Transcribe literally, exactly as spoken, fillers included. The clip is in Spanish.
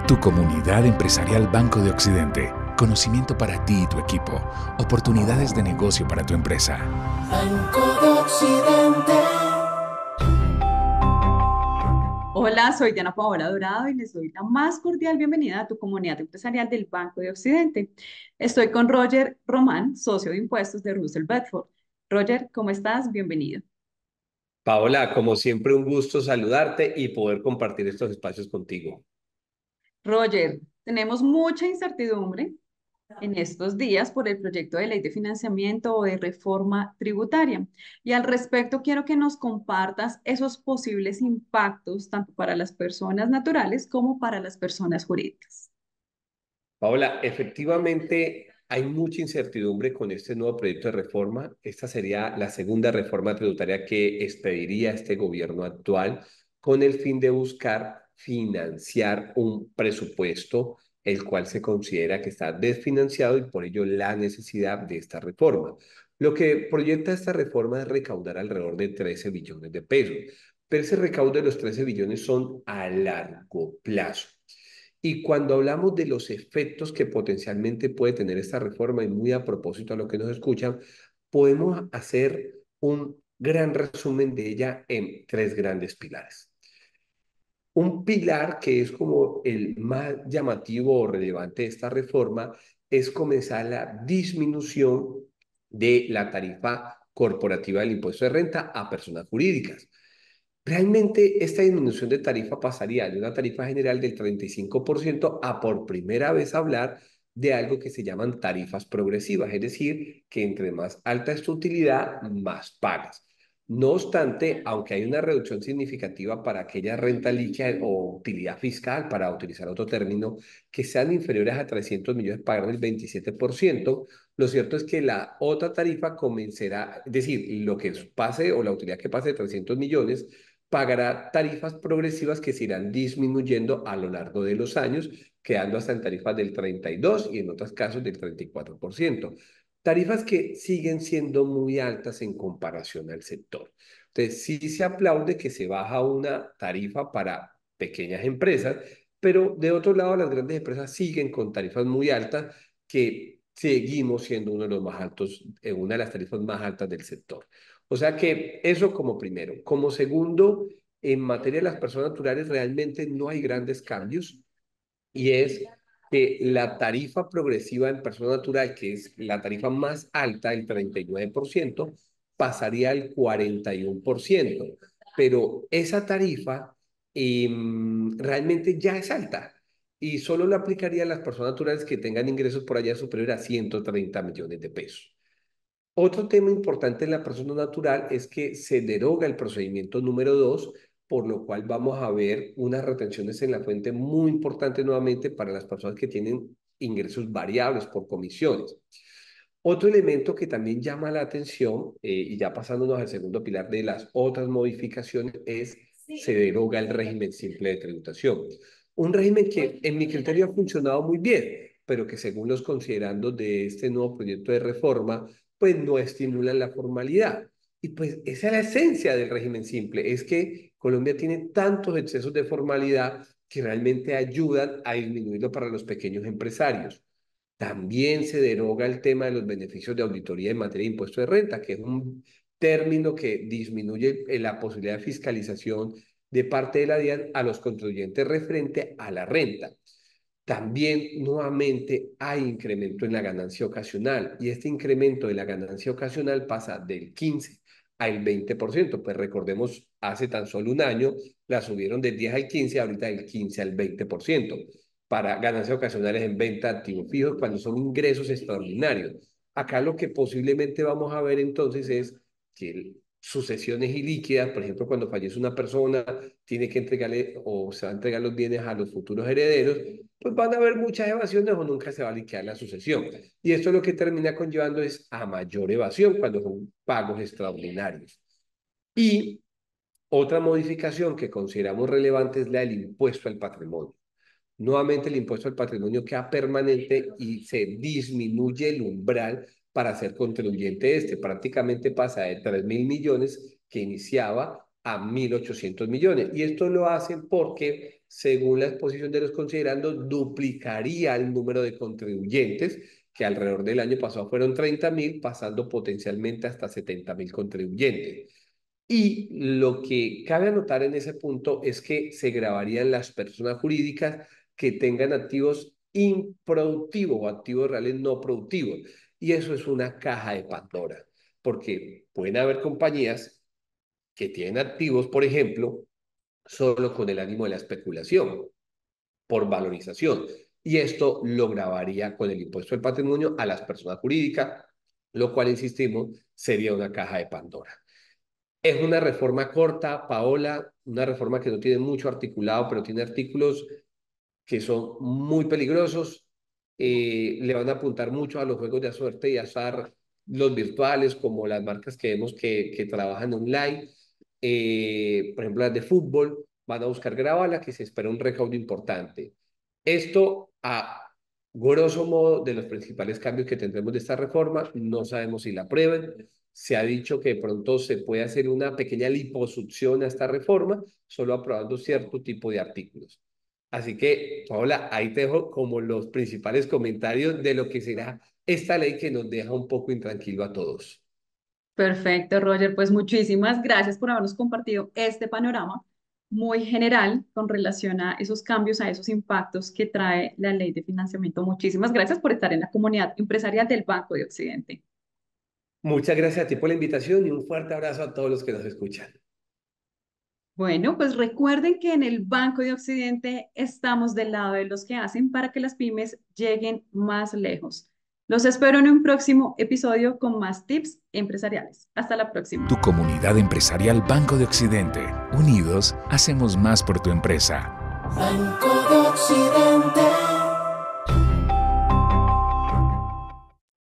Tu comunidad empresarial Banco de Occidente. Conocimiento para ti y tu equipo. Oportunidades de negocio para tu empresa. Banco de Occidente. Hola, soy Diana Paola Dorado y les doy la más cordial bienvenida a tu comunidad empresarial del Banco de Occidente. Estoy con Roger Román, socio de impuestos de Russell Bedford. Roger, ¿cómo estás? Bienvenido. Paola, como siempre, un gusto saludarte y poder compartir estos espacios contigo. Roger, tenemos mucha incertidumbre en estos días por el proyecto de ley de financiamiento o de reforma tributaria. Y al respecto, quiero que nos compartas esos posibles impactos tanto para las personas naturales como para las personas jurídicas. Paola, efectivamente hay mucha incertidumbre con este nuevo proyecto de reforma. Esta sería la segunda reforma tributaria que expediría este gobierno actual con el fin de buscar financiar un presupuesto el cual se considera que está desfinanciado y por ello la necesidad de esta reforma. Lo que proyecta esta reforma es recaudar alrededor de trece billones de pesos, pero ese recaudo de los trece billones son a largo plazo. Y cuando hablamos de los efectos que potencialmente puede tener esta reforma, y muy a propósito a lo que nos escuchan, podemos hacer un gran resumen de ella en tres grandes pilares. Un pilar que es como el más llamativo o relevante de esta reforma es comenzar la disminución de la tarifa corporativa del impuesto de renta a personas jurídicas. Realmente esta disminución de tarifa pasaría de una tarifa general del treinta y cinco por ciento a por primera vez hablar de algo que se llaman tarifas progresivas, es decir, que entre más alta es tu utilidad, más pagas. No obstante, aunque hay una reducción significativa para aquella renta líquida o utilidad fiscal, para utilizar otro término, que sean inferiores a trescientos millones, pagar el veintisiete por ciento, lo cierto es que la otra tarifa comenzará, es decir, lo que pase o la utilidad que pase de trescientos millones, pagará tarifas progresivas que se irán disminuyendo a lo largo de los años, quedando hasta en tarifas del treinta y dos por ciento y en otros casos del treinta y cuatro por ciento. Tarifas que siguen siendo muy altas en comparación al sector. Entonces, sí se aplaude que se baja una tarifa para pequeñas empresas, pero de otro lado, las grandes empresas siguen con tarifas muy altas que seguimos siendo uno de los más altos, eh, una de las tarifas más altas del sector. O sea que eso como primero. Como segundo, en materia de las personas naturales realmente no hay grandes cambios y es que la tarifa progresiva en persona natural, que es la tarifa más alta, el treinta y nueve por ciento, pasaría al cuarenta y uno por ciento. Pero esa tarifa eh, realmente ya es alta y solo lo aplicaría a las personas naturales que tengan ingresos por allá superior a ciento treinta millones de pesos. Otro tema importante en la persona natural es que se deroga el procedimiento número dos, por lo cual vamos a ver unas retenciones en la fuente muy importantes nuevamente para las personas que tienen ingresos variables por comisiones. Otro elemento que también llama la atención, eh, y ya pasándonos al segundo pilar de las otras modificaciones, es se deroga el régimen simple de tributación. Un régimen que en mi criterio ha funcionado muy bien, pero que según los considerandos de este nuevo proyecto de reforma, pues no estimulan la formalidad. Y pues esa es la esencia del régimen simple, es que Colombia tiene tantos excesos de formalidad que realmente ayudan a disminuirlo para los pequeños empresarios. También se deroga el tema de los beneficios de auditoría en materia de impuesto de renta, que es un término que disminuye la posibilidad de fiscalización de parte de la DIAN a los contribuyentes referente a la renta. También nuevamente hay incremento en la ganancia ocasional y este incremento de la ganancia ocasional pasa del quince al veinte por ciento. Pues recordemos, hace tan solo un año la subieron del diez al quince, ahorita del quince al veinte por ciento para ganancias ocasionales en venta de activos fijos cuando son ingresos extraordinarios. Acá lo que posiblemente vamos a ver entonces es que sucesiones ilíquidas, por ejemplo, cuando fallece una persona, tiene que entregarle o se va a entregar los bienes a los futuros herederos, pues van a haber muchas evasiones o nunca se va a liquidar la sucesión. Y esto lo que termina conllevando es a mayor evasión cuando son pagos extraordinarios. Y otra modificación que consideramos relevante es la del impuesto al patrimonio. Nuevamente el impuesto al patrimonio queda permanente y se disminuye el umbral para ser contribuyente este. Prácticamente pasa de tres mil millones que iniciaba a mil ochocientos millones. Y esto lo hacen porque, según la exposición de los considerandos, duplicaría el número de contribuyentes, que alrededor del año pasado fueron treinta mil, pasando potencialmente hasta setenta mil contribuyentes. Y lo que cabe anotar en ese punto es que se grabarían las personas jurídicas que tengan activos improductivos o activos reales no productivos. Y eso es una caja de Pandora, porque pueden haber compañías que tienen activos, por ejemplo, solo con el ánimo de la especulación, por valorización. Y esto lo grabaría con el impuesto del patrimonio a las personas jurídicas, lo cual, insistimos, sería una caja de Pandora. Es una reforma corta, Paola, una reforma que no tiene mucho articulado, pero tiene artículos que son muy peligrosos. Eh, le van a apuntar mucho a los juegos de suerte y azar, los virtuales, como las marcas que vemos que, que trabajan online. Eh, por ejemplo, las de fútbol, van a buscar grabarla, que se espera un recaudo importante. Esto, a grosso modo, de los principales cambios que tendremos de esta reforma, no sabemos si la aprueben. Se ha dicho que de pronto se puede hacer una pequeña liposucción a esta reforma, solo aprobando cierto tipo de artículos. Así que, Paola, ahí te dejo como los principales comentarios de lo que será esta ley que nos deja un poco intranquilo a todos. Perfecto, Roger. Pues muchísimas gracias por habernos compartido este panorama muy general con relación a esos cambios, a esos impactos que trae la ley de financiamiento. Muchísimas gracias por estar en la comunidad empresarial del Banco de Occidente. Muchas gracias a ti por la invitación y un fuerte abrazo a todos los que nos escuchan. Bueno, pues recuerden que en el Banco de Occidente estamos del lado de los que hacen para que las pymes lleguen más lejos. Los espero en un próximo episodio con más tips empresariales. Hasta la próxima. Tu comunidad empresarial Banco de Occidente. Unidos, hacemos más por tu empresa. Banco de Occidente.